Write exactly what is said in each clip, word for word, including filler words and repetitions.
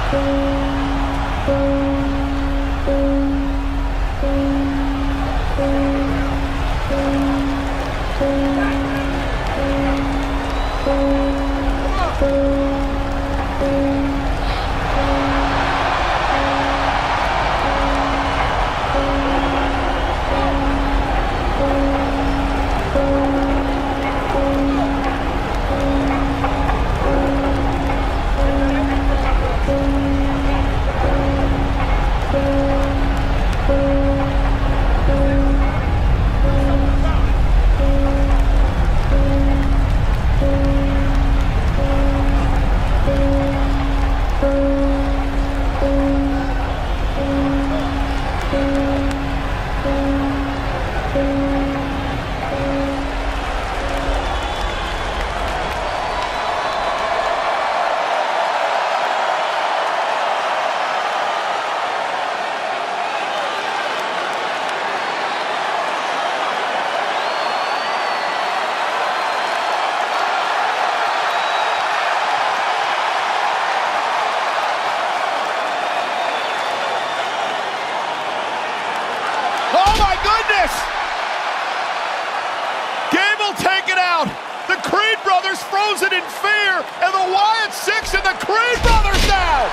Oh my goodness! Gable taken out. The Creed brothers frozen in fear, and the Wyatt Six and the Creed brothers down.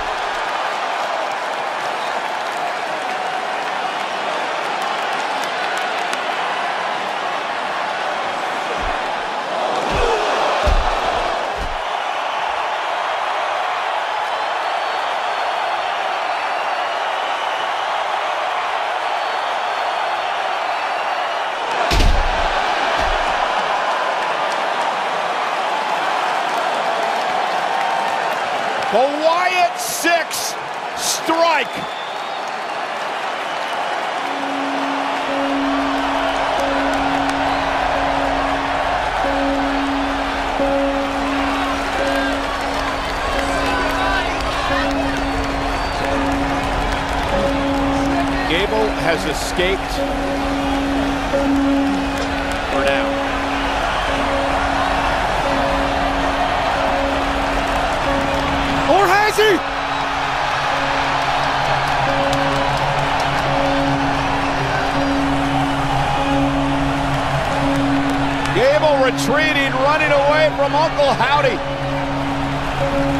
The Wyatt Six strike. Gable has escaped for now. Or has he? Gable retreating, running away from Uncle Howdy.